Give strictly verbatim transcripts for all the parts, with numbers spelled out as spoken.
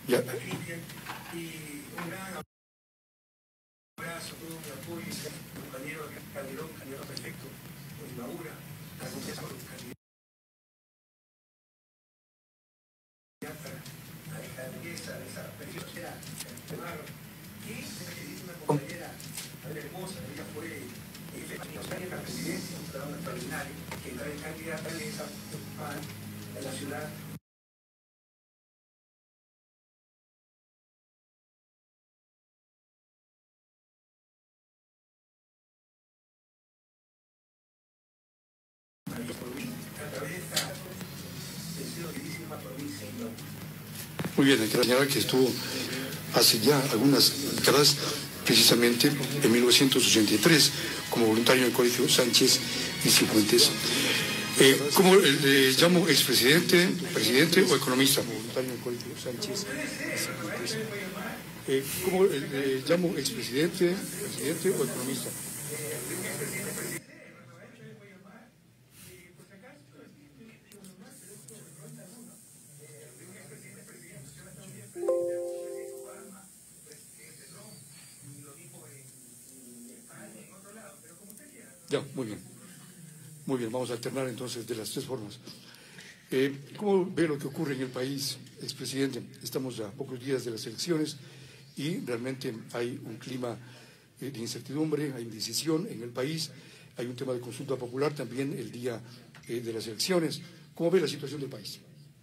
Ya. Y un gran abrazo, todo mi apoyo, compañero Calderón, candidato perfecto, por Imbabura, la confianza por candidata a esta belleza, a esa preciosidad, y una compañera, Adela Hermosa, ella fue la presidencia, un trabajo extraordinario, que trae candidata de esa en la ciudad. Muy bien, hay que señalar que estuvo hace ya algunas décadas, precisamente en mil novecientos ochenta y tres, como voluntario en el Colegio Sánchez y Cifuentes. Eh, ¿Cómo le llamo expresidente, presidente o economista? Voluntario en el Colegio Sánchez y Cifuentes. Eh, ¿Cómo le llamo expresidente, presidente o economista? Ya, muy bien. Muy bien, vamos a alternar entonces de las tres formas. Eh, ¿Cómo ve lo que ocurre en el país, expresidente? Estamos a pocos días de las elecciones y realmente hay un clima eh, de incertidumbre, hay indecisión en el país, hay un tema de consulta popular también el día eh, de las elecciones. ¿Cómo ve la situación del país?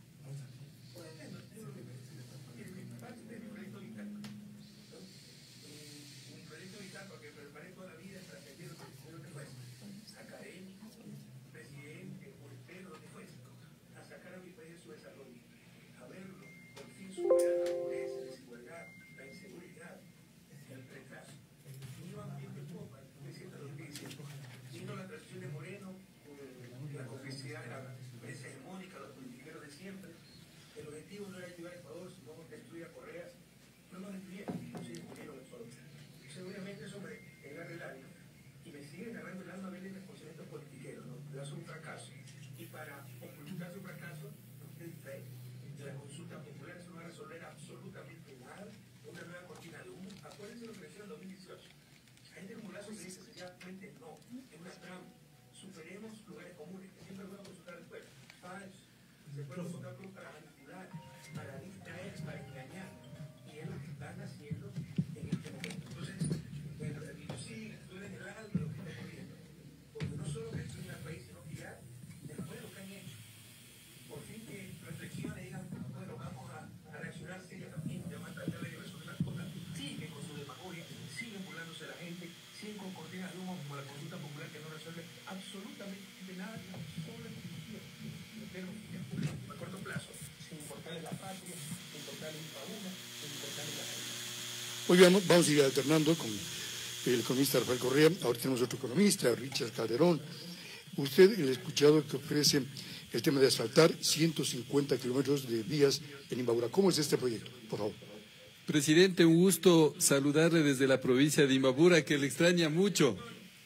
Muy bien, vamos a ir alternando con el economista Rafael Correa. Ahora tenemos otro economista, Richard Calderón. Usted le ha escuchado que ofrece el tema de asfaltar ciento cincuenta kilómetros de vías en Imbabura. ¿Cómo es este proyecto? Por favor. Presidente, un gusto saludarle desde la provincia de Imbabura, que le extraña mucho.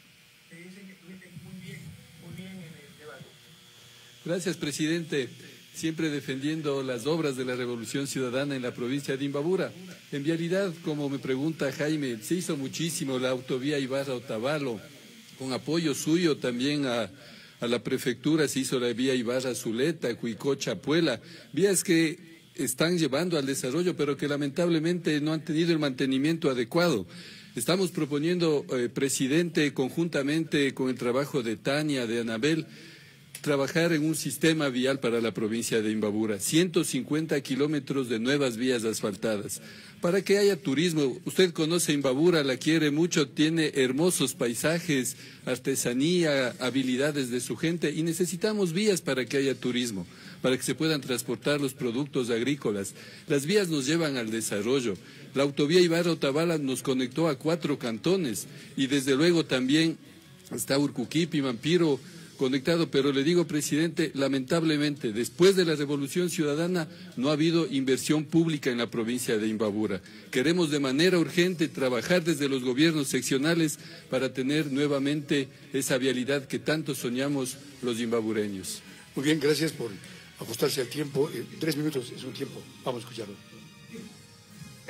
Gracias, presidente. Siempre defendiendo las obras de la Revolución Ciudadana en la provincia de Imbabura. En vialidad, como me pregunta Jaime, se hizo muchísimo la autovía Ibarra-Otavalo, con apoyo suyo también a, a la prefectura se hizo la vía Ibarra-Zuleta, Cuicocha-Puela, vías que están llevando al desarrollo, pero que lamentablemente no han tenido el mantenimiento adecuado. Estamos proponiendo, eh, presidente, conjuntamente con el trabajo de Tania, de Anabel, trabajar en un sistema vial para la provincia de Imbabura, ciento cincuenta kilómetros de nuevas vías asfaltadas, para que haya turismo. Usted conoce Imbabura, la quiere mucho, tiene hermosos paisajes, artesanía, habilidades de su gente, y necesitamos vías para que haya turismo, para que se puedan transportar los productos agrícolas. Las vías nos llevan al desarrollo. La autovía Ibarra-Otavalo nos conectó a cuatro cantones, y desde luego también está Urcuquipi, Mampiro, conectado, pero le digo, presidente, lamentablemente, después de la Revolución Ciudadana no ha habido inversión pública en la provincia de Imbabura. Queremos de manera urgente trabajar desde los gobiernos seccionales para tener nuevamente esa vialidad que tanto soñamos los imbabureños. Muy bien, gracias por ajustarse al tiempo. Eh, tres minutos es un tiempo. Vamos a escucharlo.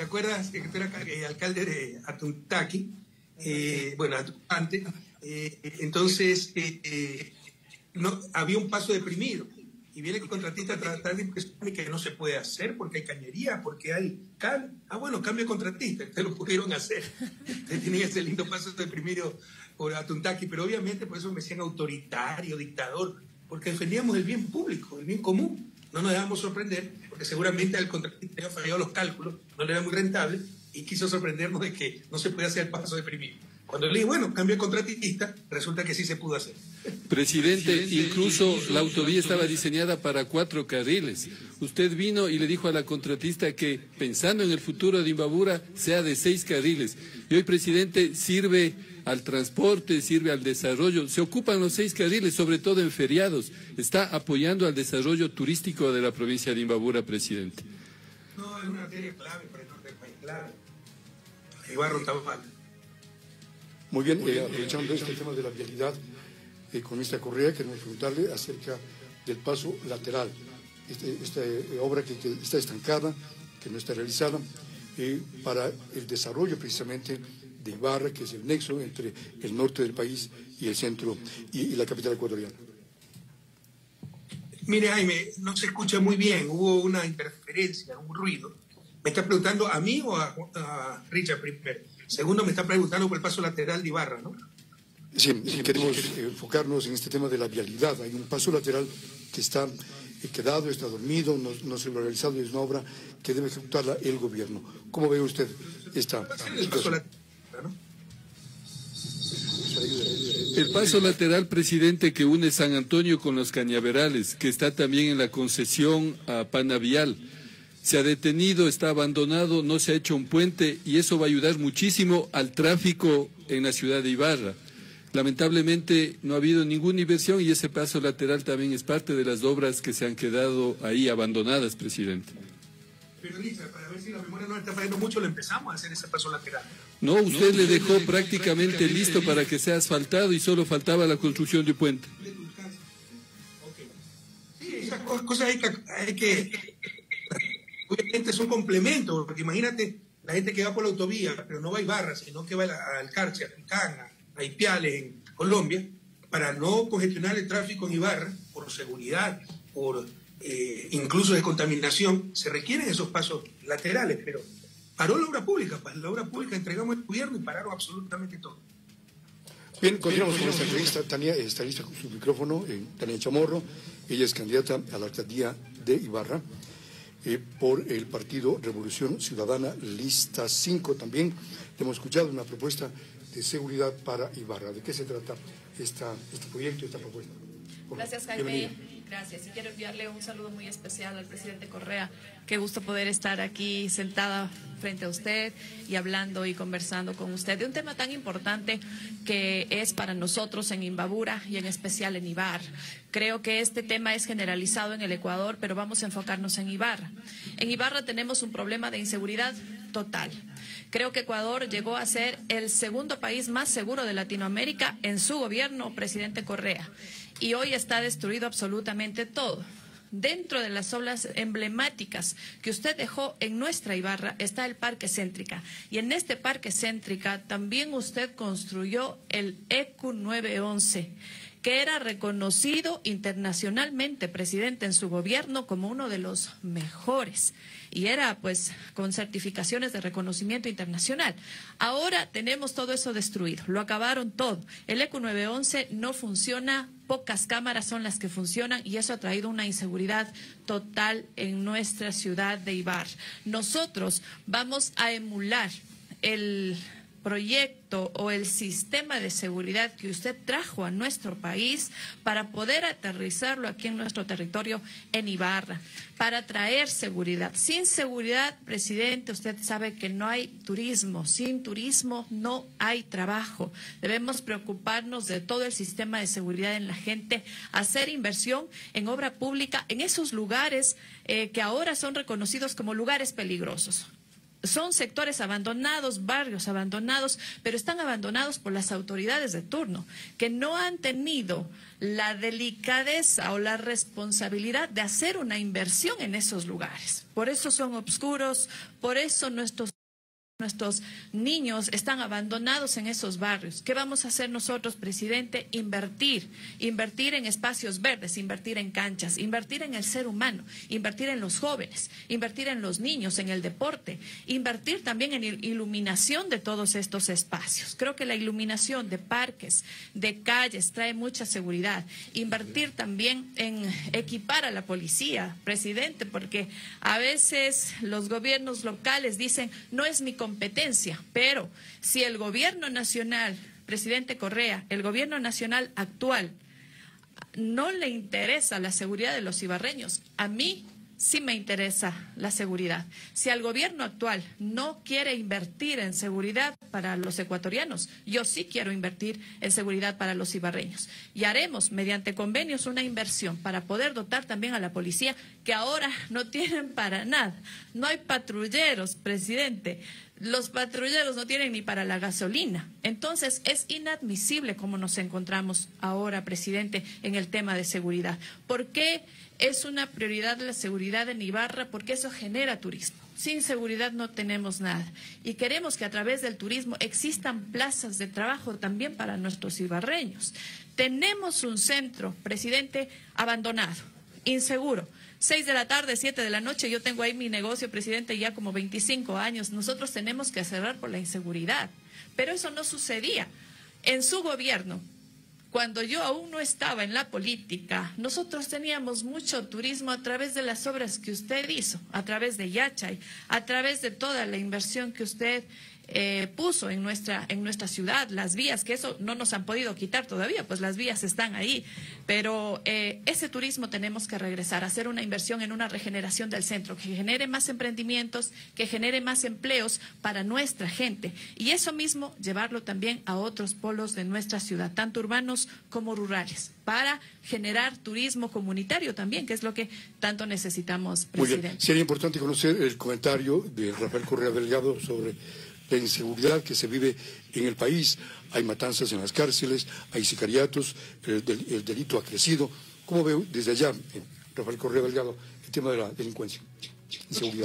¿te acuerdas que tú eras eh, alcalde de Atuntaqui? Eh, bueno, antes, eh, entonces eh, eh, no, había un paso deprimido y viene el contratista a tratar de impresionar que no se puede hacer porque hay cañería, porque hay cal. Ah, bueno, cambio de contratista, ustedes lo pudieron hacer. Ustedes tienen ese lindo paso deprimido por Atuntaqui, pero obviamente por eso me decían autoritario, dictador, porque defendíamos el bien público, el bien común. No nos dejamos sorprender, porque seguramente al contratista había fallado los cálculos, no le era muy rentable, y quiso sorprendernos de que no se podía hacer el paso deprimido. Cuando le dije, bueno, cambio de contratista, resulta que sí se pudo hacer. Presidente, incluso la autovía estaba diseñada para cuatro carriles. Usted vino y le dijo a la contratista que, pensando en el futuro de Imbabura, sea de seis carriles. Y hoy, presidente, sirve al transporte, sirve al desarrollo. Se ocupan los seis carriles, sobre todo en feriados. Está apoyando al desarrollo turístico de la provincia de Imbabura, presidente. No, es una materia clave para el norte del país, clave. El barro estaba mal. Muy bien, eh, aprovechando este tema de la vialidad, eh, con esta Correa, queremos preguntarle acerca del paso lateral, este, esta eh, obra que, que está estancada, que no está realizada, eh, para el desarrollo precisamente de Ibarra, que es el nexo entre el norte del país y el centro y, y la capital ecuatoriana. Mire, Jaime, no se escucha muy bien, hubo una interferencia, un ruido. ¿Me está preguntando a mí o a, a Richard primero? Segundo, me está preguntando por el paso lateral de Ibarra, ¿no? Sí, queremos enfocarnos en este tema de la vialidad. Hay un paso lateral que está quedado, está dormido, no, no se lo ha realizado, es una obra que debe ejecutarla el gobierno. ¿Cómo ve usted esta situación? El paso lateral, presidente, que une San Antonio con los Cañaverales, que está también en la concesión a Panavial, se ha detenido, está abandonado, no se ha hecho un puente y eso va a ayudar muchísimo al tráfico en la ciudad de Ibarra. Lamentablemente no ha habido ninguna inversión y ese paso lateral también es parte de las obras que se han quedado ahí abandonadas, presidente. Pero Lisa, para ver si la memoria no está fallando mucho, lo empezamos a hacer ese paso lateral. No, usted le dejó prácticamente listo para que sea asfaltado y solo faltaba la construcción de puente. Sí, esas cosas hay que... Hay que obviamente es un complemento, porque imagínate la gente que va por la autovía, pero no va a Ibarra, sino que va al Carchi, a Picán, a Ipiales, en Colombia, para no congestionar el tráfico en Ibarra, por seguridad, por eh, incluso de contaminación, se requieren esos pasos laterales, pero paró la obra pública, la obra pública entregamos al gobierno y pararon absolutamente todo. Bien, continuamos con esta entrevista. Tania está lista con su micrófono, eh, Tania Chamorro, ella es candidata a la alcaldía de Ibarra. Eh, por el Partido Revolución Ciudadana, lista cinco también. Hemos escuchado una propuesta de seguridad para Ibarra. ¿De qué se trata esta, este proyecto, esta propuesta? Por Gracias, Jaime. Gracias. Y quiero enviarle un saludo muy especial al presidente Correa. Qué gusto poder estar aquí sentada frente a usted y hablando y conversando con usted de un tema tan importante que es para nosotros en Imbabura y en especial en Ibarra. Creo que este tema es generalizado en el Ecuador, pero vamos a enfocarnos en Ibarra. En Ibarra tenemos un problema de inseguridad total. Creo que Ecuador llegó a ser el segundo país más seguro de Latinoamérica en su gobierno, presidente Correa. Y hoy está destruido absolutamente todo. Dentro de las obras emblemáticas que usted dejó en nuestra Ibarra está el Parque Céntrica. Y en este Parque Céntrica también usted construyó el E Q nueve once, que era reconocido internacionalmente, presidente, en su gobierno como uno de los mejores. Y era, pues, con certificaciones de reconocimiento internacional. Ahora tenemos todo eso destruido, lo acabaron todo. El E Q nueve once no funciona, pocas cámaras son las que funcionan y eso ha traído una inseguridad total en nuestra ciudad de Ibarra. Nosotros vamos a emular el proyecto o el sistema de seguridad que usted trajo a nuestro país para poder aterrizarlo aquí en nuestro territorio en Ibarra, para traer seguridad. Sin seguridad, presidente, usted sabe que no hay turismo. Sin turismo no hay trabajo. Debemos preocuparnos de todo el sistema de seguridad en la gente, hacer inversión en obra pública en esos lugares eh, que ahora son reconocidos como lugares peligrosos. Son sectores abandonados, barrios abandonados, pero están abandonados por las autoridades de turno, que no han tenido la delicadeza o la responsabilidad de hacer una inversión en esos lugares. Por eso son obscuros, por eso nuestros Nuestros niños están abandonados en esos barrios. ¿Qué vamos a hacer nosotros, presidente? Invertir, invertir en espacios verdes, invertir en canchas, invertir en el ser humano, invertir en los jóvenes, invertir en los niños, en el deporte, invertir también en iluminación de todos estos espacios. Creo que la iluminación de parques, de calles, trae mucha seguridad. Invertir también en equipar a la policía, presidente, porque a veces los gobiernos locales dicen, no es mi competencia, competencia, pero si el gobierno nacional, presidente Correa, el gobierno nacional actual no le interesa la seguridad de los ibarreños, a mí sí me interesa la seguridad. Si el gobierno actual no quiere invertir en seguridad para los ecuatorianos, yo sí quiero invertir en seguridad para los ibarreños. Y haremos mediante convenios una inversión para poder dotar también a la policía, que ahora no tienen para nada. No hay patrulleros, presidente. Los patrulleros no tienen ni para la gasolina. Entonces, es inadmisible como nos encontramos ahora, presidente, en el tema de seguridad. ¿Por qué es una prioridad la seguridad en Ibarra? Porque eso genera turismo. Sin seguridad no tenemos nada. Y queremos que a través del turismo existan plazas de trabajo también para nuestros ibarreños. Tenemos un centro, presidente, abandonado, inseguro. Seis de la tarde, siete de la noche, yo tengo ahí mi negocio, presidente, ya como veinticinco años. Nosotros tenemos que cerrar por la inseguridad. Pero eso no sucedía. En su gobierno, cuando yo aún no estaba en la política, nosotros teníamos mucho turismo a través de las obras que usted hizo, a través de Yachay, a través de toda la inversión que usted eh, puso en nuestra, en nuestra ciudad, las vías, que eso no nos han podido quitar todavía, pues las vías están ahí. Pero eh, ese turismo tenemos que regresar, hacer una inversión en una regeneración del centro, que genere más emprendimientos, que genere más empleos para nuestra gente. Y eso mismo llevarlo también a otros polos de nuestra ciudad, tanto urbanos como rurales, para generar turismo comunitario también, que es lo que tanto necesitamos, presidente. Muy bien. Sería importante conocer el comentario de Rafael Correa Delgado sobre la inseguridad que se vive en el país. Hay matanzas en las cárceles, hay sicariatos, el, del, el delito ha crecido. ¿Cómo veo desde allá, eh, Rafael Correa Delgado, el tema de la delincuencia, inseguridad?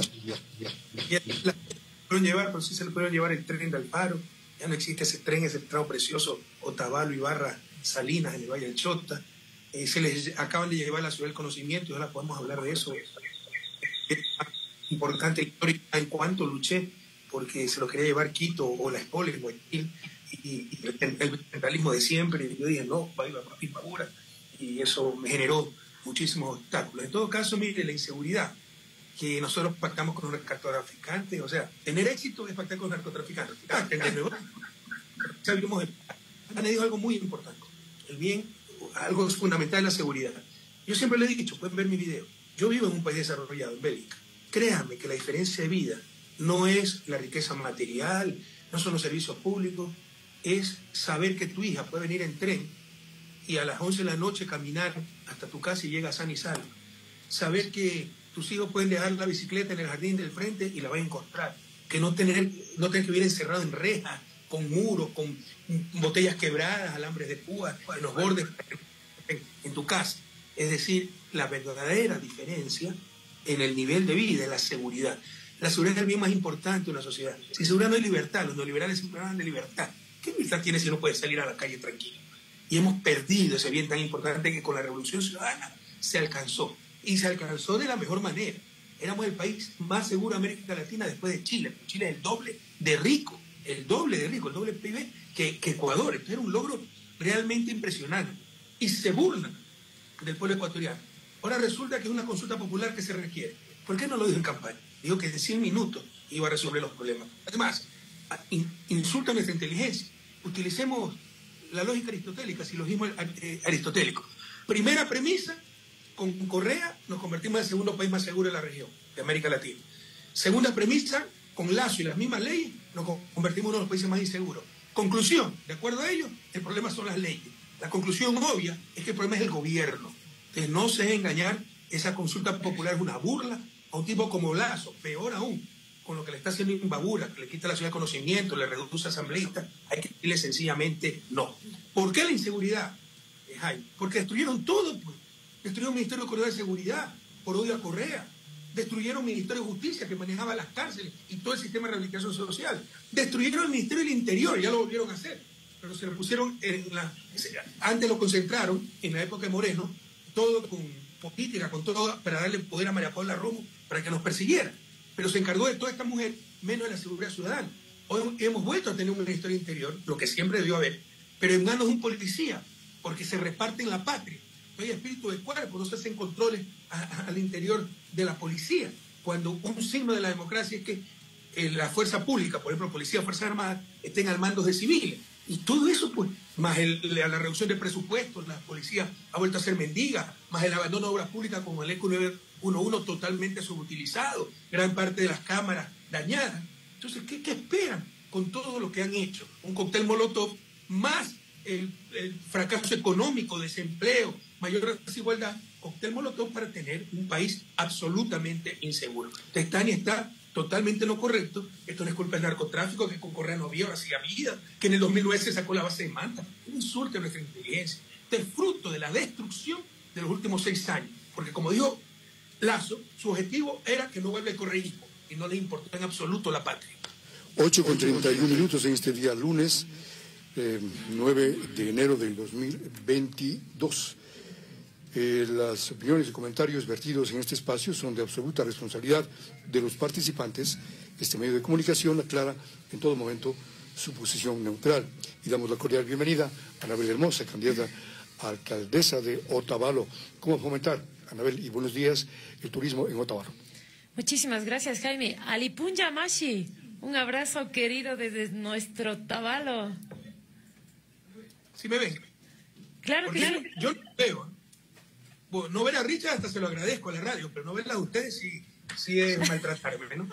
La pueden llevar, pero sí se le pueden llevar el tren de Alfaro. Ya no existe ese tren, ese tramo precioso, Otavalo, Ibarra, Salinas, en el Valle del Chota. Eh, se les acaban de llevar la ciudad del conocimiento, y ahora podemos hablar de eso. Es importante histórica en cuanto luché porque se lo quería llevar Quito o la Espola, el Guayaquil, y, y el, el centralismo de siempre. Y yo dije, no, va a ir a Imbabura, y eso me generó muchísimos obstáculos. En todo caso, mire, la inseguridad, que nosotros pactamos con los narcotraficantes, o sea, tener éxito es pactar con los narcotraficantes. Han dicho algo muy importante, el bien, algo fundamental es la seguridad. Yo siempre le he dicho, pueden ver mi video, yo vivo en un país desarrollado, en Bélgica. Créanme que la diferencia de vida no es la riqueza material, no son los servicios públicos, es saber que tu hija puede venir en tren y a las once de la noche caminar hasta tu casa y llega sano y salvo. Saber que tus hijos pueden dejar la bicicleta en el jardín del frente y la van a encontrar. Que no tener, no tener que vivir encerrado en rejas, con muros, con botellas quebradas, alambres de púas, en los bordes, en, en tu casa. Es decir, la verdadera diferencia en el nivel de vida, en la seguridad. La seguridad es el bien más importante de una sociedad. Si seguridad no hay libertad, los neoliberales siempre hablan de libertad. ¿Qué libertad tiene si no puede salir a la calle tranquilo? Y hemos perdido ese bien tan importante que con la Revolución Ciudadana se alcanzó. Y se alcanzó de la mejor manera. Éramos el país más seguro de América Latina después de Chile. Chile es el doble de rico, el doble de rico, el doble P I B que, que Ecuador. Entonces era un logro realmente impresionante. Y se burlan del pueblo ecuatoriano. Ahora resulta que es una consulta popular que se requiere. ¿Por qué no lo dijo en campaña? Dijo que en cien minutos iba a resolver los problemas. Además, in, insulta nuestra inteligencia. Utilicemos la lógica aristotélica, silogismo eh, aristotélico. Primera premisa, con Correa nos convertimos en el segundo país más seguro de la región, de América Latina. Segunda premisa, con Lazo y las mismas leyes, nos convertimos en uno de los países más inseguros. Conclusión, de acuerdo a ellos, el problema son las leyes. La conclusión obvia es que el problema es el gobierno. Entonces no se dejen engañar, esa consulta popular es una burla a un tipo como Lazo, peor aún, con lo que le está haciendo Imbabura, que le quita la ciudad de conocimiento, le reduce a asambleístas, hay que decirle sencillamente no. ¿Por qué la inseguridad, eh, Jaime? Porque destruyeron todo, pues. Destruyeron el Ministerio de Correa de Seguridad por odio a Correa. Destruyeron el Ministerio de Justicia, que manejaba las cárceles y todo el sistema de rehabilitación social. Destruyeron el Ministerio del Interior, ya lo volvieron a hacer. Pero se lo pusieron en la... Antes lo concentraron, en la época de Moreno, todo con política, con todo, para darle poder a María Paula Romo, para que nos persiguiera. Pero se encargó de toda esta mujer, menos de la seguridad ciudadana. Hoy hemos vuelto a tener un Ministerio del Interior, lo que siempre debió haber, pero en manos de un policía, porque se reparten la patria. No hay espíritu de cuerpo, no se hacen controles a, a, al interior de la policía. Cuando un signo de la democracia es que eh, la fuerza pública, por ejemplo, policía o fuerzas armadas, estén al mando de civiles. Y todo eso, pues, más el, la, la reducción de presupuestos, la policía ha vuelto a ser mendiga, más el abandono de obras públicas como el E C U nueve uno uno totalmente subutilizado, gran parte de las cámaras dañadas. Entonces, ¿qué, qué esperan con todo lo que han hecho? Un cóctel Molotov más el, el fracaso económico, desempleo, mayor desigualdad, cóctel Molotov para tener un país absolutamente inseguro. Entonces, Tania está totalmente en lo correcto. Esto no es culpa del narcotráfico, que con Correa no había, ahora sí había, que en el dos mil nueve se sacó la base de Manta. Un insulto a nuestra inteligencia. Este es fruto de la destrucción de los últimos seis años. Porque como dijo Lazo, su objetivo era que no vuelva el correísmo y no le importó en absoluto la patria. ocho con treinta y uno minutos en este día lunes, eh, nueve de enero del dos mil veintidós. Eh, las opiniones y comentarios vertidos en este espacio son de absoluta responsabilidad de los participantes. Este medio de comunicación aclara en todo momento su posición neutral. Y damos la cordial bienvenida a Anabel Hermosa, candidata a alcaldesa de Otavalo. ¿Cómo fomentar, Anabel, y buenos días, el turismo en Otavalo? Muchísimas gracias, Jaime. Alipunja Mashi, un abrazo querido desde nuestro Otavalo. ¿Sí me ven? Claro que sí. Yo no veo. Bueno, no ver a Richard hasta se lo agradezco a la radio, pero no verla a ustedes sí, sí es maltratarme, ¿no?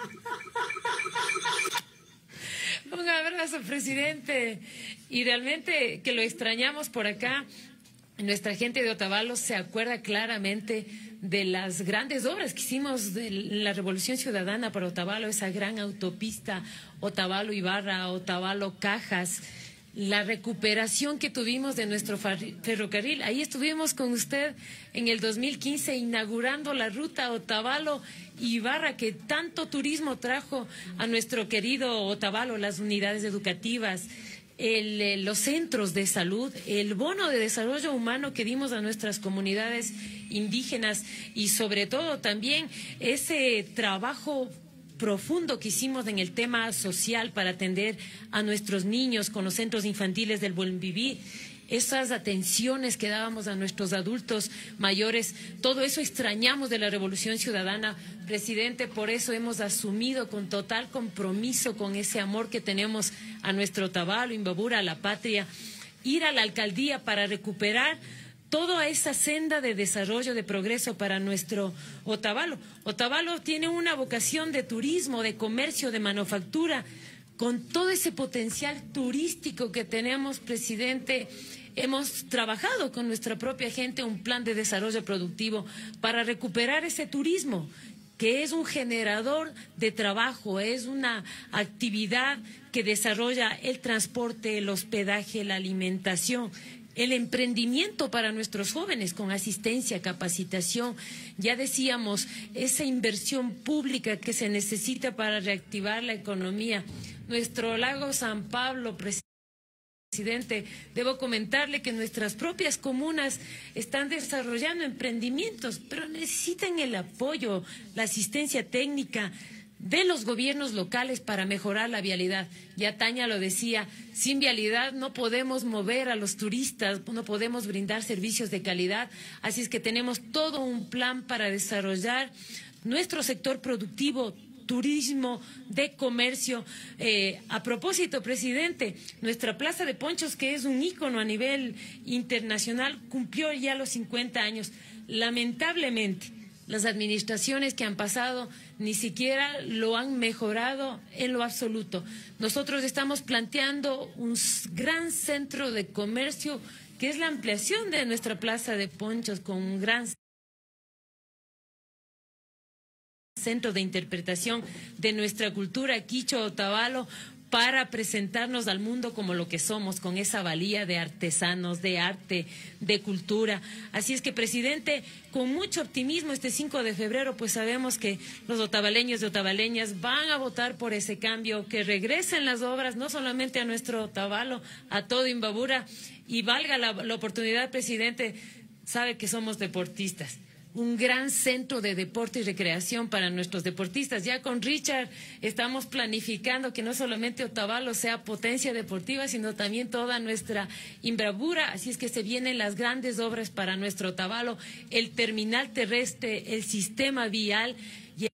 Un abrazo, presidente. Y realmente que lo extrañamos por acá. Nuestra gente de Otavalo se acuerda claramente de las grandes obras que hicimos de la Revolución Ciudadana para Otavalo, esa gran autopista Otavalo-Ibarra, Otavalo-Cajas, la recuperación que tuvimos de nuestro ferrocarril. Ahí estuvimos con usted en el dos mil quince inaugurando la ruta Otavalo-Ibarra, que tanto turismo trajo a nuestro querido Otavalo, las unidades educativas, el, eh, los centros de salud, el bono de desarrollo humano que dimos a nuestras comunidades indígenas y sobre todo también ese trabajo profundo que hicimos en el tema social para atender a nuestros niños con los centros infantiles del Buen Vivir, esas atenciones que dábamos a nuestros adultos mayores, todo eso extrañamos de la Revolución Ciudadana, presidente. Por eso hemos asumido con total compromiso, con ese amor que tenemos a nuestro Otavalo, Imbabura, a la patria, ir a la alcaldía para recuperar toda esa senda de desarrollo, de progreso para nuestro Otavalo. Otavalo tiene una vocación de turismo, de comercio, de manufactura. Con todo ese potencial turístico que tenemos, presidente, hemos trabajado con nuestra propia gente un plan de desarrollo productivo para recuperar ese turismo, que es un generador de trabajo, es una actividad que desarrolla el transporte, el hospedaje, la alimentación, el emprendimiento para nuestros jóvenes con asistencia, capacitación. Ya decíamos, esa inversión pública que se necesita para reactivar la economía. Nuestro lago San Pablo, presidente, debo comentarle que nuestras propias comunas están desarrollando emprendimientos, pero necesitan el apoyo, la asistencia técnica de los gobiernos locales para mejorar la vialidad. Ya Tania lo decía, sin vialidad no podemos mover a los turistas, no podemos brindar servicios de calidad, así es que tenemos todo un plan para desarrollar nuestro sector productivo, turismo, de comercio. Eh, a propósito, presidente, nuestra Plaza de Ponchos, que es un ícono a nivel internacional, cumplió ya los cincuenta años. Lamentablemente, las administraciones que han pasado ni siquiera lo han mejorado en lo absoluto. Nosotros estamos planteando un gran centro de comercio que es la ampliación de nuestra Plaza de Ponchos con un gran centro de interpretación de nuestra cultura quichua Otavalo, para presentarnos al mundo como lo que somos, con esa valía de artesanos, de arte, de cultura. Así es que, presidente, con mucho optimismo este cinco de febrero, pues sabemos que los otavaleños y otavaleñas van a votar por ese cambio, que regresen las obras, no solamente a nuestro Otavalo, a todo Imbabura, y valga la, la oportunidad, presidente, sabe que somos deportistas. Un gran centro de deporte y recreación para nuestros deportistas. Ya con Richard estamos planificando que no solamente Otavalo sea potencia deportiva, sino también toda nuestra Imbabura. Así es que se vienen las grandes obras para nuestro Otavalo, el terminal terrestre, el sistema vial. Y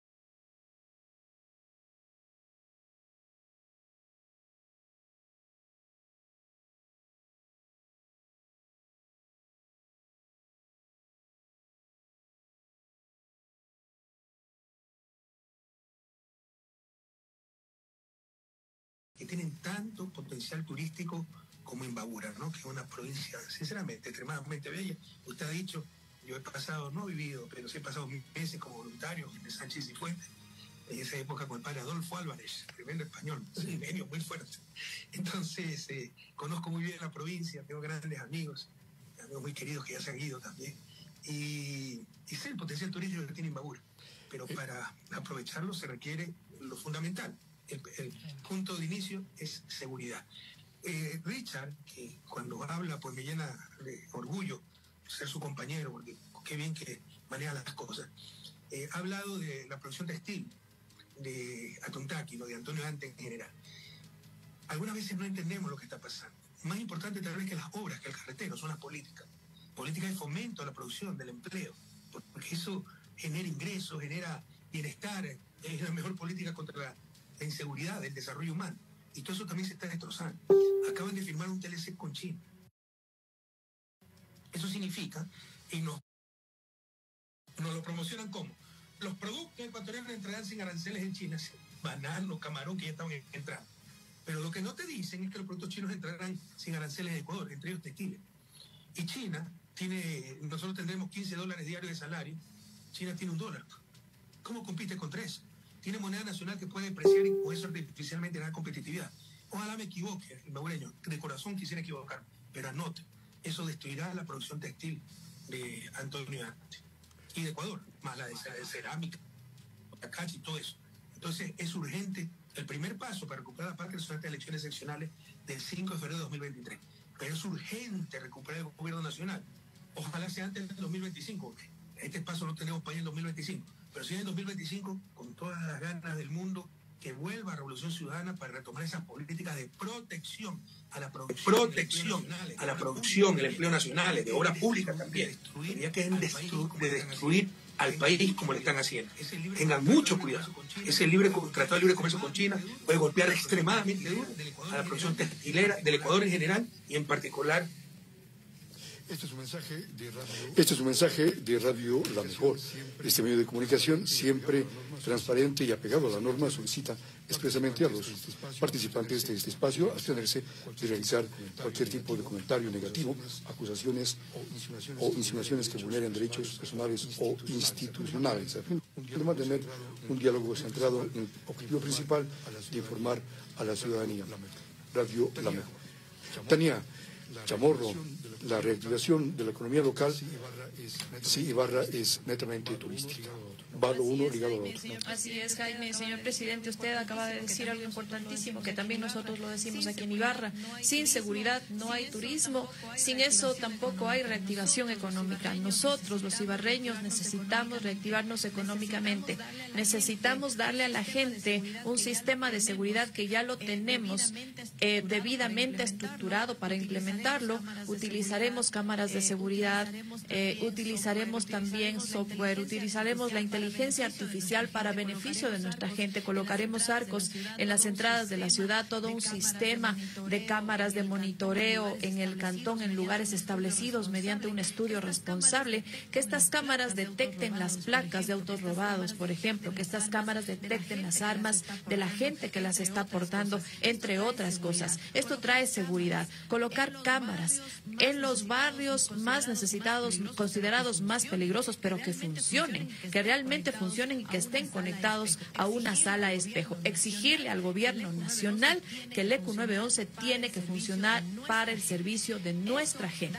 que tienen tanto potencial turístico como Imbabura, ¿no? Que es una provincia, sinceramente, extremadamente bella. Usted ha dicho, yo he pasado, no he vivido, pero sí he pasado meses como voluntario en Sánchez y Fuentes, en esa época con el padre Adolfo Álvarez, tremendo español, sí, genio muy fuerte. Entonces, eh, conozco muy bien la provincia, tengo grandes amigos, amigos muy queridos que ya se han ido también, y, y sé el potencial turístico que tiene Imbabura, pero para aprovecharlo se requiere lo fundamental. El, el punto de inicio es seguridad. Eh, Richard, que cuando habla pues me llena de orgullo ser su compañero, porque qué bien que maneja las cosas. Eh, ha hablado de la producción textil de Atontaki, lo de Antonio Ante en general. Algunas veces no entendemos lo que está pasando. Más importante tal vez que las obras, que el carretero, son las políticas. Políticas de fomento a la producción, del empleo, porque eso genera ingresos, genera bienestar, es la mejor política contra la la inseguridad, el desarrollo humano. Y todo eso también se está destrozando. Acaban de firmar un T L C con China. Eso significa, y nos, nos lo promocionan como, los productos ecuatorianos entrarán sin aranceles en China, banano, camarón, que ya estaban entrando. Pero lo que no te dicen es que los productos chinos entrarán sin aranceles en Ecuador, entre ellos textiles. Y China tiene, nosotros tendremos quince dólares diarios de salario, China tiene un dólar. ¿Cómo compite contra eso? Tiene moneda nacional que puede depreciar y con eso artificialmente ganar competitividad. Ojalá me equivoque, imbabureño, de corazón quisiera equivocarme, pero anote, eso destruirá la producción textil de Antonio Ante y de Ecuador, más la de cerámica, tacachi y todo eso. Entonces es urgente el primer paso para recuperar la parte de elecciones seccionales del cinco de febrero de dos mil veintitrés. Pero es urgente recuperar el gobierno nacional. Ojalá sea antes del dos mil veinticinco. Este paso lo tenemos para ir en dos mil veinticinco. Pero si en dos mil veinticinco, con todas las ganas del mundo, que vuelva a Revolución Ciudadana para retomar esas políticas de protección a la producción, protección a la producción, el empleo nacional, de obra pública también. Ya que es de destruir al país como le están haciendo. Tengan mucho cuidado. Ese libre tratado de libre comercio con China puede golpear extremadamente duro a la producción textilera del Ecuador en general y en particular. Este es un mensaje de radio. Este es un mensaje de Radio La Mejor. Este medio de comunicación, siempre transparente y apegado a la norma, solicita expresamente a los participantes de este espacio abstenerse de realizar cualquier tipo de comentario negativo, acusaciones o insinuaciones que vulneren derechos personales o institucionales, a fin de mantener un diálogo centrado en el objetivo principal de informar a la ciudadanía. Radio La Mejor. Tania Chamorro, la reactivación de la economía local, sí, Ibarra es netamente turística. Va lo uno ligado al otro. Así es, Jaime. Señor presidente, usted acaba de decir algo importantísimo, que también nosotros lo decimos aquí en Ibarra. Sin seguridad no hay turismo, sin eso tampoco hay reactivación económica. Nosotros, los ibarreños, necesitamos reactivarnos económicamente. Necesitamos darle a la gente un sistema de seguridad que ya lo tenemos eh, debidamente estructurado para implementarlo. Utilizaremos cámaras de seguridad, eh, utilizaremos también software, utilizaremos la inteligencia inteligencia artificial para beneficio de nuestra gente. Colocaremos arcos en las entradas de la ciudad, todo un sistema de cámaras de monitoreo en el cantón, en lugares establecidos mediante un estudio responsable, que estas cámaras detecten las placas de autos robados, por ejemplo, que estas cámaras detecten las armas de la gente que las está portando, entre otras cosas. cosas. Esto trae seguridad. Colocar cámaras en los barrios más necesitados, considerados más peligrosos, pero que funcionen, que realmente funcionen y que estén conectados a una sala espejo. Exigirle al gobierno nacional que el E Q nueve once tiene que funcionar para el servicio de nuestra gente.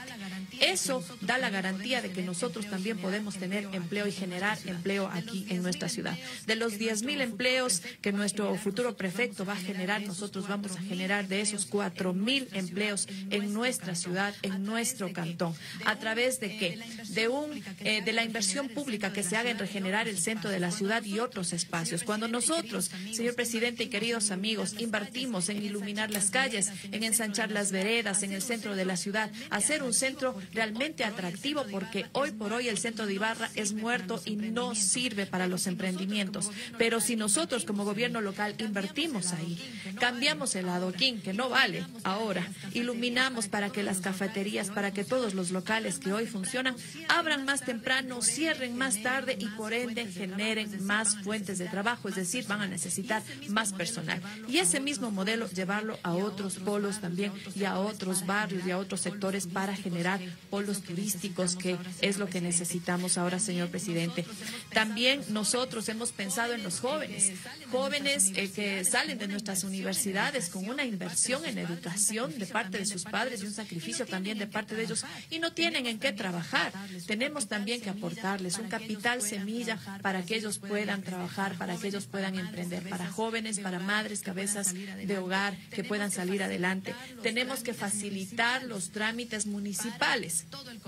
Eso da la garantía de que nosotros también podemos tener empleo y generar empleo aquí en nuestra ciudad. De los diez mil empleos que nuestro futuro prefecto va a generar, nosotros vamos a generar de esos cuatro mil empleos en nuestra ciudad, en nuestro cantón. ¿A través de qué? De, un, eh, de la inversión pública que se haga en regenerar el centro de la ciudad y otros espacios. Cuando nosotros, señor presidente y queridos amigos, invertimos en iluminar las calles, en ensanchar las veredas, en el centro de la ciudad, hacer un centro realmente atractivo, porque hoy por hoy el centro de Ibarra es muerto y no sirve para los emprendimientos. Pero si nosotros como gobierno local invertimos ahí, cambiamos el adoquín, que no vale ahora, iluminamos para que las cafeterías, para que todos los locales que hoy funcionan, abran más temprano, cierren más tarde y por ende generen más fuentes de trabajo, es decir, van a necesitar más personal. Y ese mismo modelo llevarlo a otros polos también y a otros barrios y a otros sectores para generar polos turísticos, que es lo que necesitamos ahora, señor presidente. También nosotros hemos pensado en los jóvenes, jóvenes eh, que salen de nuestras universidades con una inversión en educación de parte de sus padres y un sacrificio también de parte de ellos y no tienen en qué trabajar. Tenemos también que aportarles un capital semilla para que ellos puedan trabajar, para que ellos puedan emprender, para jóvenes, para madres, cabezas de hogar que puedan salir adelante. Tenemos que facilitar los trámites municipales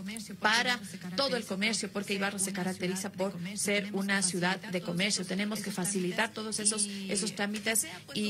para todo el comercio, porque Ibarra se caracteriza por ser una ciudad de comercio. Tenemos que facilitar todos esos, esos trámites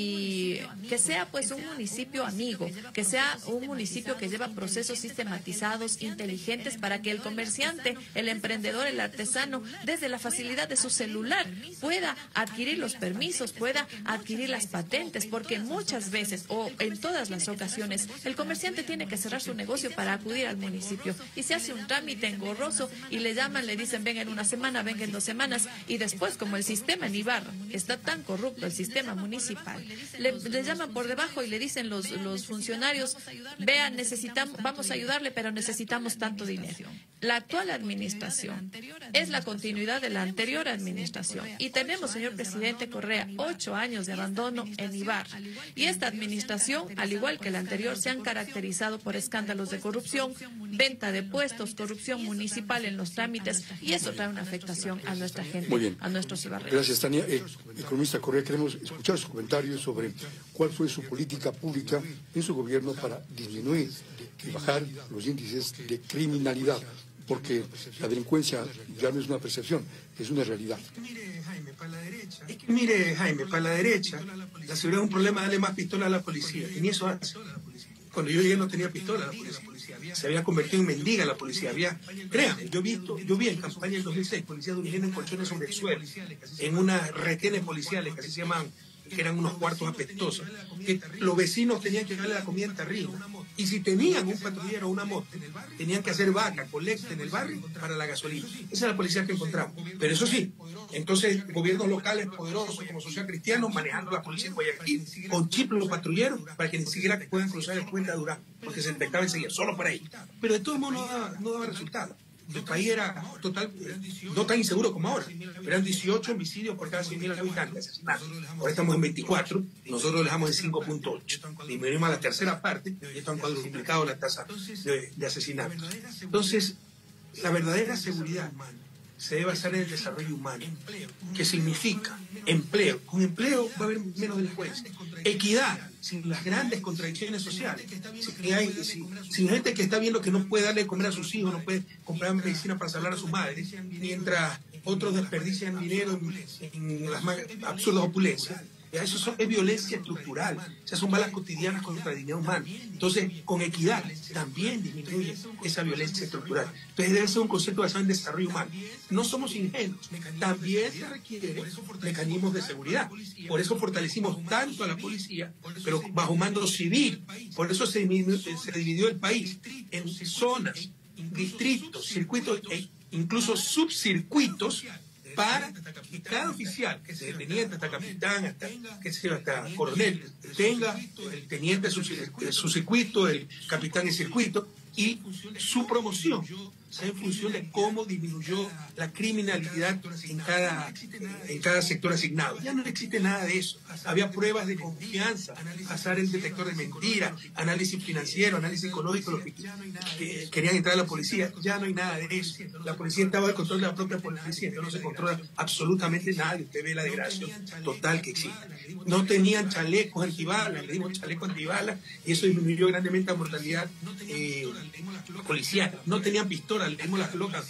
y que sea pues un municipio amigo, que sea un municipio que lleva procesos sistematizados, inteligentes, para que el comerciante, el emprendedor, el artesano, desde la facilidad de su celular, pueda adquirir los permisos, pueda adquirir las patentes, porque muchas veces o en todas las ocasiones el comerciante tiene que cerrar su negocio para acudir al municipio y se hace un trámite engorroso y le llaman, le dicen venga en una semana, venga en dos semanas y después, como el sistema en Ibarra está tan corrupto, el sistema municipal, le, le llaman por debajo y le dicen los, los funcionarios, vean, necesitamos, vamos a ayudarle, pero necesitamos tanto dinero. La actual administración es la continuidad de la anterior administración y tenemos, señor presidente Correa, ocho años de abandono en Ibarra y esta administración, al igual que la anterior, se han caracterizado por escándalos de corrupción, venta de puestos, corrupción municipal en los trámites y eso trae una afectación a nuestra gente, Muy bien. a nuestros ibarreños. Gracias, Tania. Eh, economista Correa, queremos escuchar sus comentarios sobre cuál fue su política pública en su gobierno para disminuir y bajar los índices de criminalidad, porque la delincuencia ya no es una percepción, es una realidad. Mire, Jaime, para la derecha, es que mire, Jaime, para la derecha, la seguridad es un problema, darle más pistola a la policía, y ni eso hace. Cuando yo llegué no tenía pistola la policía. Se había convertido en mendiga la policía. Había, créanme, yo, visto, yo vi en campaña del dos mil seis policías durmiendo en colchones sobre el suelo, en unas retenes policiales que así se llamaban, que eran unos cuartos apestosos, que los vecinos tenían que darle la comida en tarrina. Y si tenían un patrullero o una moto, tenían que hacer vaca, colecta en el barrio para la gasolina. Esa es la policía que encontramos. Pero eso sí, entonces gobiernos locales poderosos como Social Cristiano manejando la policía en Guayaquil con chip los patrulleros para que ni siquiera puedan cruzar el puente a Durán, porque se detectaba enseguida, solo por ahí. Pero de todo modo no daba, no daba resultado. El país era total, no tan inseguro como ahora. Eran dieciocho homicidios por cada cien mil habitantes asesinados. Ahora estamos en veinticuatro, nosotros lo dejamos en cinco punto ocho. Disminuimos a la tercera parte y esto han cuadruplicado la tasa de, de asesinatos. Entonces, la verdadera seguridad se debe basar en el desarrollo humano, que significa empleo. Con empleo va a haber menos delincuencia. Equidad, sin las grandes contradicciones sociales. Si hay, si, sin gente que está viendo que no puede darle de comer a sus hijos, no puede comprar medicina para salvar a su madre, mientras otros desperdician dinero en, en las más absurdas opulencias. Eso son, es violencia estructural, o sea, son balas cotidianas contra la dignidad humana. Entonces, con equidad también disminuye esa violencia estructural. Entonces, debe ser un concepto basado en desarrollo humano. No somos ingenuos, también se requiere mecanismos de seguridad. Por eso fortalecimos tanto a la policía, pero bajo mando civil. Por eso se dividió, se dividió el país en zonas, distritos, circuitos e incluso subcircuitos para que cada oficial, desde teniente hasta capitán, hasta, qué sé yo, hasta coronel, tenga el teniente su, su circuito, el capitán en circuito, y su promoción sea en función de cómo disminuyó la criminalidad en cada, en cada sector asignado. Ya no existe nada de eso. Había pruebas de confianza, pasar el detector de mentiras, análisis financiero, análisis ecológico, los que, que querían entrar a la policía. Ya no hay nada de eso. La policía estaba al control de la propia policía, entonces no se controla absolutamente nada. Usted ve la degradación total que existe. No tenían chalecos antibalas, le dimos chaleco antibalas, y eso disminuyó grandemente la mortalidad eh, policial. No tenían pistola, le dimos las locas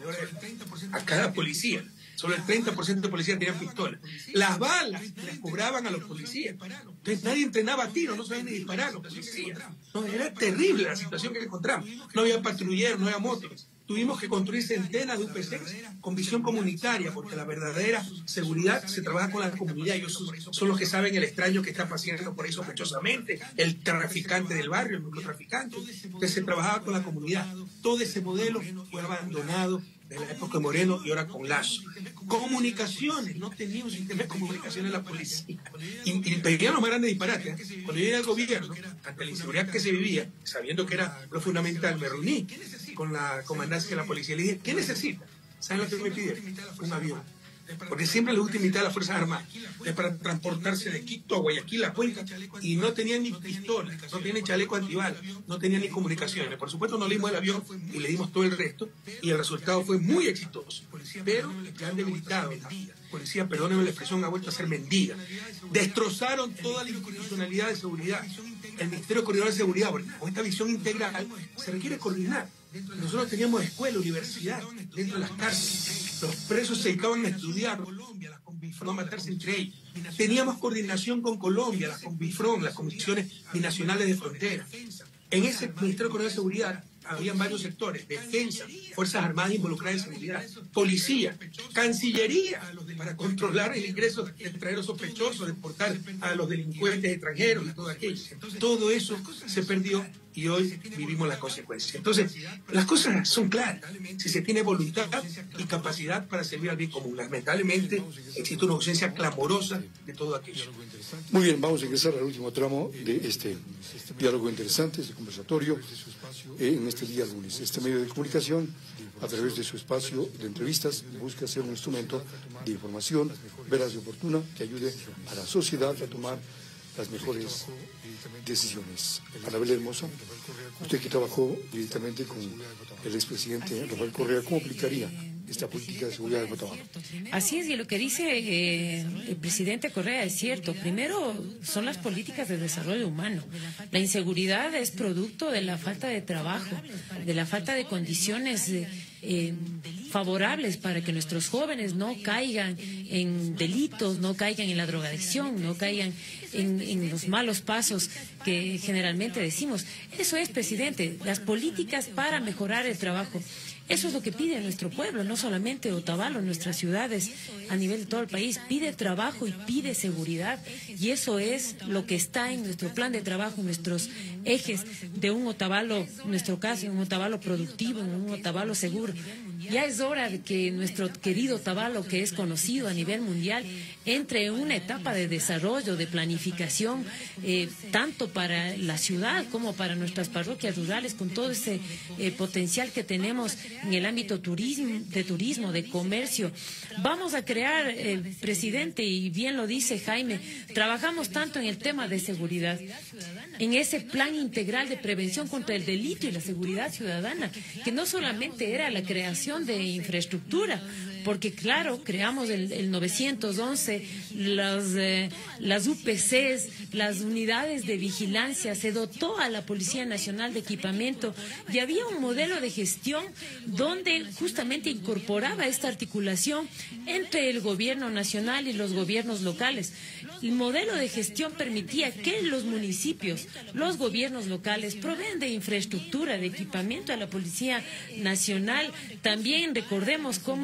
a cada policía. Solo el treinta por ciento de policías tenían pistola. Las balas les cobraban a los policías. Entonces nadie entrenaba a tiro, no sabían ni disparar a los policías. No, era terrible la situación que encontramos. No había patrulleros, no había motos. Tuvimos que construir centenas de U P Cs con visión comunitaria, porque la verdadera seguridad se trabaja con la comunidad. Ellos son, son los que saben el extraño que está pasando por ahí sospechosamente, el traficante del barrio, el microtraficante. Entonces se trabajaba con la comunidad. Todo ese modelo fue abandonado de la época de Moreno y ahora con Lazo. Comunicaciones, no teníamos sistema de comunicación en la policía. Y, y pedían los más grandes disparates. Cuando yo llegué al gobierno, ante la inseguridad que se vivía, sabiendo que era lo fundamental, me reuní con la comandancia de la policía y le dije, ¿qué necesita? ¿Saben lo que me pidieron? Un avión. Porque siempre les gusta invitar a las Fuerzas Armadas. Es para transportarse de Quito a Guayaquil, a Cuenca, y no tenían ni pistola, no tenían ni chaleco antibalas, no tenían ni comunicaciones. Por supuesto no le dimos el avión y le dimos todo el resto, y el resultado fue muy exitoso. Pero le han debilitado la policía, perdónenme la expresión, ha vuelto a ser mendiga. Destrozaron toda la institucionalidad de seguridad. El Ministerio Coordinador de Seguridad, porque con esta visión integral se requiere coordinar. Nosotros teníamos escuela, universidad, dentro de las cárceles. Los presos se dedicaban a estudiar, no a matarse entre ellos. Teníamos coordinación con Colombia, las CONBIFRON, las comisiones binacionales de frontera. En ese Ministerio Coordinador de Seguridad habían varios sectores: defensa, Fuerzas Armadas involucradas en seguridad, policía, Cancillería, para controlar el ingreso de extranjeros sospechosos, deportar a los delincuentes extranjeros y todo aquello. Todo eso se perdió y hoy vivimos las consecuencias. Entonces, las cosas son claras. Si se tiene voluntad y capacidad para servir al bien común, lamentablemente existe una ausencia clamorosa de todo aquello. Muy bien, vamos a ingresar al último tramo de este diálogo interesante, este conversatorio, eh, en este día lunes. Este medio de comunicación, a través de su espacio de entrevistas, busca ser un instrumento de información veraz y oportuna que ayude a la sociedad a tomar las mejores decisiones. Anabel Hermoso, usted que trabajó directamente con el expresidente Rafael Correa, ¿cómo aplicaría esta política de seguridad de Cotabalo? Así es, y lo que dice eh, el presidente Correa es cierto. Primero, son las políticas de desarrollo humano. La inseguridad es producto de la falta de trabajo, de la falta de condiciones eh, eh, favorables para que nuestros jóvenes no caigan en delitos, no caigan en la drogadicción, no caigan en, en los malos pasos que generalmente decimos. Eso es, presidente, las políticas para mejorar el trabajo. Eso es lo que pide nuestro pueblo, no solamente Otavalo, nuestras ciudades a nivel de todo el país. Pide trabajo y pide seguridad, y eso es lo que está en nuestro plan de trabajo, en nuestros ejes de un Otavalo, en nuestro caso, un Otavalo productivo, un Otavalo seguro. Ya es hora de que nuestro querido Otavalo, que es conocido a nivel mundial, entre en una etapa de desarrollo, de planificación, eh, tanto para la ciudad como para nuestras parroquias rurales, con todo ese eh, potencial que tenemos en el ámbito turismo, de turismo, de comercio. Vamos a crear, el eh, presidente, y bien lo dice Jaime, trabajamos tanto en el tema de seguridad, en ese plan integral de prevención contra el delito y la seguridad ciudadana, que no solamente era la creación de infraestructura, porque claro, creamos el, el novecientos once, los, eh, las U P Cs, las unidades de vigilancia, se dotó a la Policía Nacional de equipamiento y había un modelo de gestión donde justamente incorporaba esta articulación entre el gobierno nacional y los gobiernos locales. El modelo de gestión permitía que los municipios, los gobiernos locales proveen de infraestructura, de equipamiento a la Policía Nacional. También recordemos cómo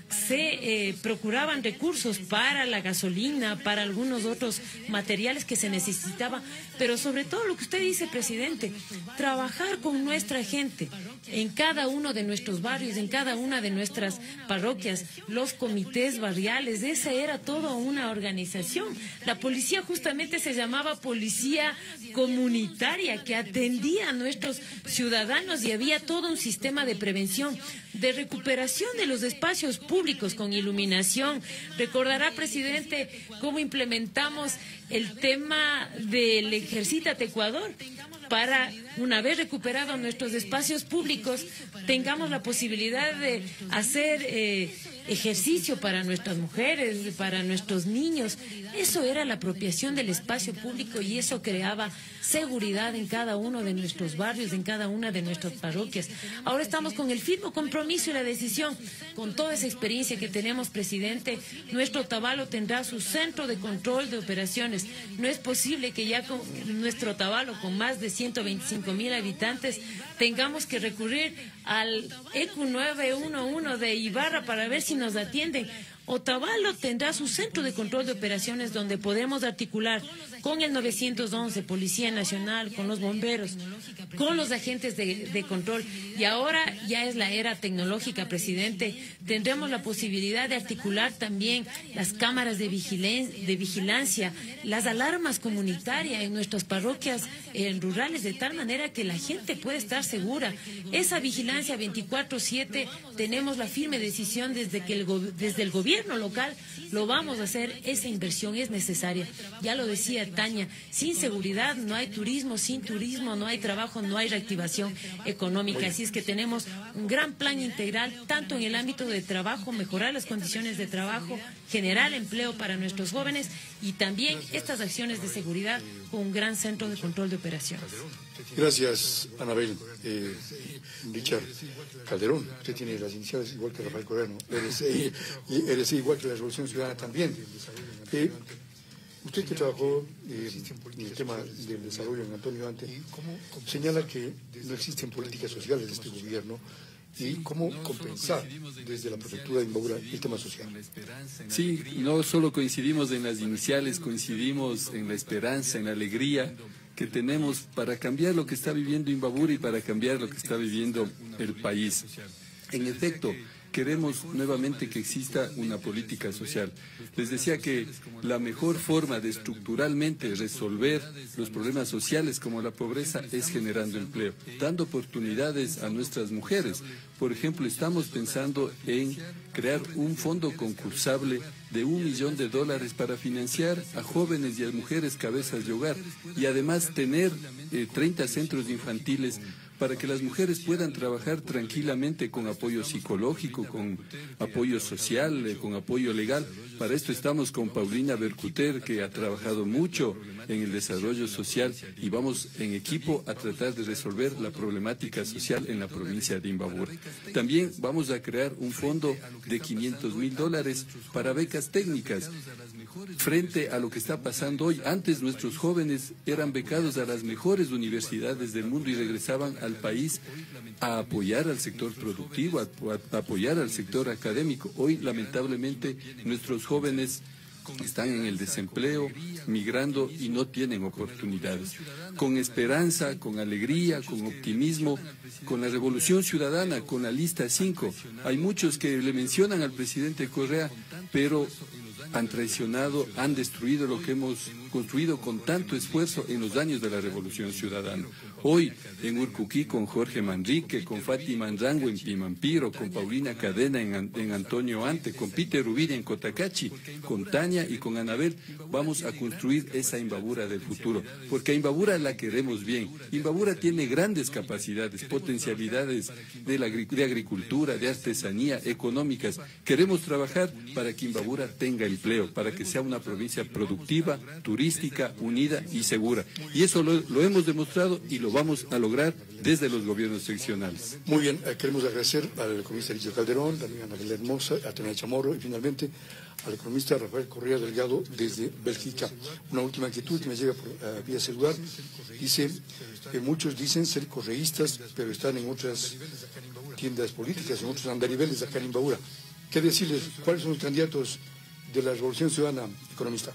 se eh, procuraban recursos para la gasolina, para algunos otros materiales que se necesitaban, pero sobre todo lo que usted dice, presidente, trabajar con nuestra gente en cada uno de nuestros barrios, en cada una de nuestras parroquias, los comités barriales, esa era toda una organización. La policía justamente se llamaba policía comunitaria, que atendía a nuestros ciudadanos, y había todo un sistema de prevención, de recuperación de los espacios públicos con iluminación. Recordará, presidente, cómo implementamos el tema del Ejercítate Ecuador, para, una vez recuperados nuestros espacios públicos, tengamos la posibilidad de hacer eh, ejercicio para nuestras mujeres, para nuestros niños. Eso era la apropiación del espacio público, y eso creaba seguridad en cada uno de nuestros barrios, en cada una de nuestras parroquias. Ahora estamos con el firme compromiso y la decisión, con toda esa experiencia que tenemos, presidente, nuestro Otavalo tendrá su centro de control de operaciones. No es posible que ya con nuestro Otavalo, con más de ciento veinticinco mil habitantes, tengamos que recurrir al E Q nueve uno uno de Ibarra para ver si nos atienden. Otavalo tendrá su centro de control de operaciones, donde podemos articular con el nueve once, Policía Nacional, con los bomberos, con los agentes de, de control. Y ahora ya es la era tecnológica, presidente. Tendremos la posibilidad de articular también las cámaras de, vigilen, de vigilancia, las alarmas comunitarias en nuestras parroquias en rurales, de tal manera que la gente puede estar segura. Esa vigilancia veinticuatro siete, tenemos la firme decisión desde que el, desde el gobierno local lo vamos a hacer. Esa inversión es necesaria. Ya lo decía Tania, sin seguridad no hay turismo, sin turismo no hay trabajo, no hay reactivación económica. Así es que tenemos un gran plan integral, tanto en el ámbito de trabajo, mejorar las condiciones de trabajo, generar empleo para nuestros jóvenes, y también estas acciones de seguridad con un gran centro de control de operaciones. Gracias, Anabel. Eh, Richard Calderón, usted tiene las iniciales igual que Rafael Correa, ¿no? R C I, y R C I igual que la Revolución Ciudadana también. Eh, usted que trabajó eh, en el tema del desarrollo en Antonio Ante, señala que no existen políticas sociales de este gobierno, y cómo compensar desde la prefectura de Imbabura el tema social. Sí, no solo coincidimos en las iniciales, coincidimos en la esperanza, en la alegría que tenemos para cambiar lo que está viviendo Imbabura y para cambiar lo que está viviendo el país. En efecto, queremos nuevamente que exista una política social. Les decía que la mejor forma de estructuralmente resolver los problemas sociales como la pobreza es generando empleo, dando oportunidades a nuestras mujeres. Por ejemplo, estamos pensando en crear un fondo concursable de un millón de dólares para financiar a jóvenes y a mujeres cabezas de hogar, y además tener eh, treinta centros infantiles para que las mujeres puedan trabajar tranquilamente con apoyo psicológico, con apoyo social, eh, con apoyo legal. Para esto estamos con Paulina Bercuter, que ha trabajado mucho en el desarrollo social, y vamos en equipo a tratar de resolver la problemática social en la provincia de Imbabura. También vamos a crear un fondo de quinientos mil dólares para becas técnicas. Frente a lo que está pasando hoy, antes nuestros jóvenes eran becados a las mejores universidades del mundo y regresaban al país a apoyar al sector productivo, a, a apoyar al sector académico. Hoy, lamentablemente, nuestros jóvenes están en el desempleo, migrando y no tienen oportunidades. Con esperanza, con alegría, con optimismo, con la Revolución Ciudadana, con la lista cinco. Hay muchos que le mencionan al presidente Correa, pero han traicionado, han destruido lo que hemos construido con tanto esfuerzo en los años de la Revolución Ciudadana. Hoy, en Urcuquí, con Jorge Manrique, con Fátima Anrango en Pimampiro, con Paulina Cadena en, en Antonio Ante, con Peter Rubira en Cotacachi, con Tania y con Anabel, vamos a construir esa Imbabura del futuro, porque a Imbabura la queremos bien. Imbabura tiene grandes capacidades, potencialidades de, la, de agricultura, de artesanía, económicas. Queremos trabajar para que Imbabura tenga empleo, para que sea una provincia productiva, turística, unida y segura. Y eso lo, lo hemos demostrado y lo vamos a lograr desde los gobiernos seccionales. Muy bien, eh, queremos agradecer al economista Richard Calderón, también a Anabel Hermosa, a Tania Chamorro y finalmente al economista Rafael Correa Delgado desde Bélgica. Una última inquietud que me llega por uh, vía celular. Dice que muchos dicen ser correístas, pero están en otras tiendas políticas, en otros andariveles acá en Imbabura. ¿Qué decirles? ¿Cuáles son los candidatos de la Revolución Ciudadana, economista?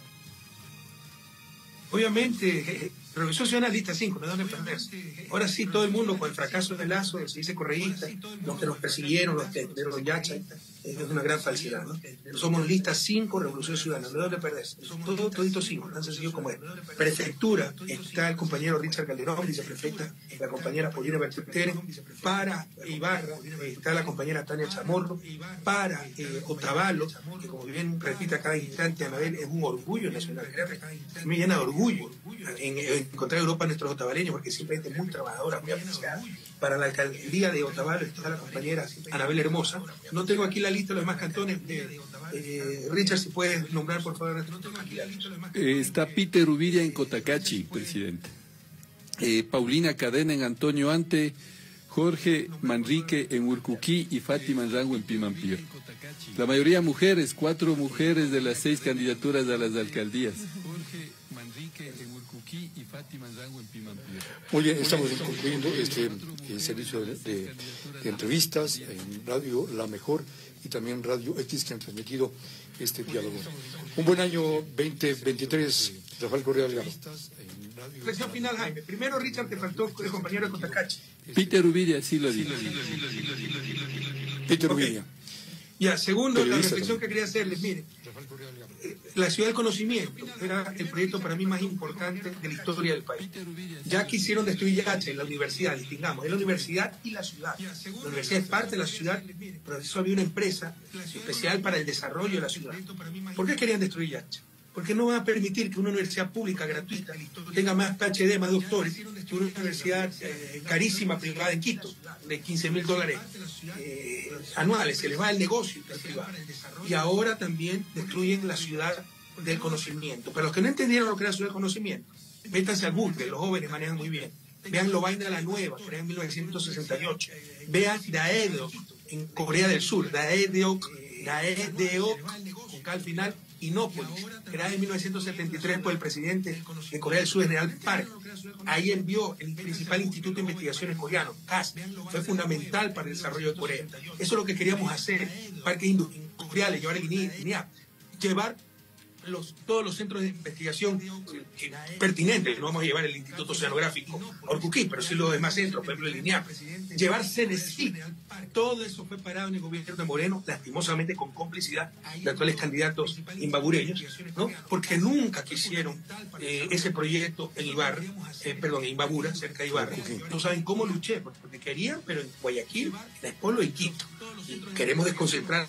Obviamente, Revolución Ciudadana lista cinco, no deben perderse. Ahora sí, todo el mundo con el fracaso de Lazo se dice correísta, los que nos persiguieron, los que dieron Yachay, es una gran falsedad, ¿no? Somos lista cinco, Revolución Ciudadana, no deben perderse. Todo, todito cinco, tan sencillo como es. Prefectura, está el compañero Richard Calderón, viceprefecta, la compañera Paulina Bertutere, para Ibarra, está la compañera Tania Chamorro, para eh, Otavalo, que como bien repite a cada instante Anabel, es un orgullo nacional, me llena de orgullo en, en encontrar Europa a nuestros otavaleños, porque siempre hay gente muy trabajadora, muy apreciada. Para la alcaldía de Otavalo está la compañera Anabel Hermosa. No tengo aquí la lista de los demás cantones. Eh, eh, Richard, si puedes nombrar, por favor. No tengo aquí la lista de los demás cantones. Eh, está Peter Ubiria en Cotacachi, presidente. Eh, Paulina Cadena en Antonio Ante, Jorge Manrique en Urcuquí y Fátima Rango en Pimampío. La mayoría mujeres, cuatro mujeres de las seis candidaturas a las alcaldías. Jorge Manrique en Urcuquí y Fátima Rango en Pimampío. Muy bien, estamos concluyendo este el servicio de, de, de entrevistas en Radio La Mejor y también Radio X, que han transmitido este diálogo. Un buen año veinte veintitrés, Rafael Correa Delgado. Reflexión final, Jaime. Primero, Richard, te faltó el compañero de Cotacachi. Peter Ubiria, sí lo digo. Peter Okay. Ubiria. Ya, segundo, la Periodista reflexión también. que quería hacerles, mire, eh, la ciudad del conocimiento era el proyecto para mí más importante de la historia del país. Ya quisieron destruir Yachay, la universidad, distingamos, es la universidad y la ciudad. La universidad es parte de la ciudad, pero eso había una empresa especial para el desarrollo de la ciudad. ¿Por qué querían destruir Yachay? Porque no van a permitir que una universidad pública gratuita tenga más P H D, más doctores, que una universidad eh, carísima privada en Quito, de quince mil dólares eh, anuales. Se les va el negocio privado. Y ahora también destruyen la ciudad del conocimiento. Pero los que no entendieron lo que era la ciudad del conocimiento, métanse al Google, los jóvenes manejan muy bien. Vean Lovaina la Nueva, creada en mil novecientos sesenta y ocho. Vean Daedeok en Corea del Sur, Daedeok, Daedeok, con K al final, Inópolis, creada en mil novecientos setenta y tres por el presidente de Corea del Sur, General Park. Ahí envió el principal instituto de investigaciones coreano, C A S. Fue fundamental para el desarrollo de Corea. Eso es lo que queríamos hacer, parques industriales, llevar el I N I A, llevar los, todos los centros de investigación eh, pertinentes. No vamos a llevar el Instituto Oceanográfico a Urcuquí, pero sí los demás centros, por ejemplo el I N I A. Llevar Cenesi. Todo eso fue parado en el gobierno de Moreno, lastimosamente con complicidad de actuales candidatos imbabureños, ¿no? Porque nunca quisieron eh, ese proyecto en Ibarra, eh, perdón, en Imbabura, cerca de Ibarra. No saben cómo luché, porque querían, pero en Guayaquil, La Espolo y Quito. Y queremos desconcentrar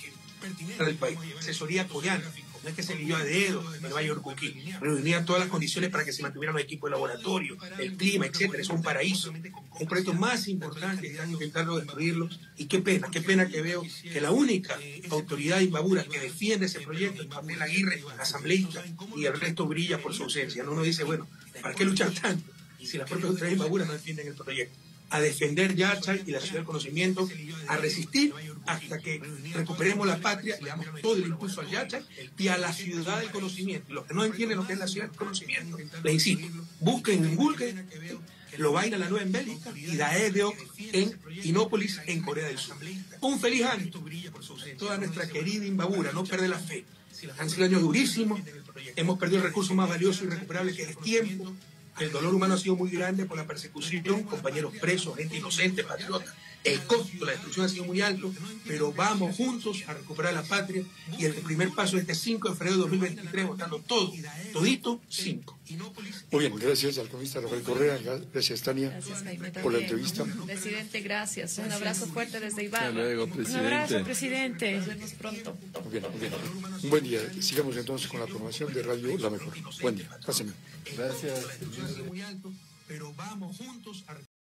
el país. Asesoría coreana. No es que se eligió a dedo en el Valle de Urcuquí, reunía todas las condiciones para que se mantuvieran los equipos de laboratorio, el clima, etcétera. Es un paraíso. El proyecto más importante, están intentando destruirlo. Y qué pena, qué pena que veo que la única autoridad imbabura que defiende ese proyecto es Manuel Aguirre, asambleísta, y el resto brilla por su ausencia. No uno dice, bueno, ¿para qué luchar tanto si las propias autoridades imbaburas no defienden el proyecto? A defender Yachay y la ciudad del conocimiento, a resistir hasta que recuperemos la patria, le damos todo el impulso al Yachay y a la ciudad del conocimiento. Los que no entienden lo que es la ciudad del conocimiento, les insisto, busquen en Google Lovaina la Nueva en Bélgica y Daedeok en Inópolis, en Corea del Sur. Un feliz año a toda nuestra querida Imbabura, no perder la fe. Han sido años durísimos, hemos perdido el recurso más valioso y recuperable que es el tiempo. El dolor humano ha sido muy grande por la persecución, compañeros presos, gente inocente, patriota. El costo de la destrucción ha sido muy alto, pero vamos juntos a recuperar la patria y el primer paso es este cinco de febrero de dos mil veintitrés, votando todo, todito, cinco. Muy bien, gracias al economista Rafael Correa, gracias Tania Gracias, Jaime, por la también. entrevista. Presidente, gracias. Un abrazo fuerte desde Ibarra. Hasta luego, Un presidente. abrazo, presidente. Nos vemos pronto. Muy bien, muy bien. Un buen día. Sigamos entonces con la programación de Radio La Mejor. Buen día. Pásenme. Gracias. Muy alto, pero vamos juntos a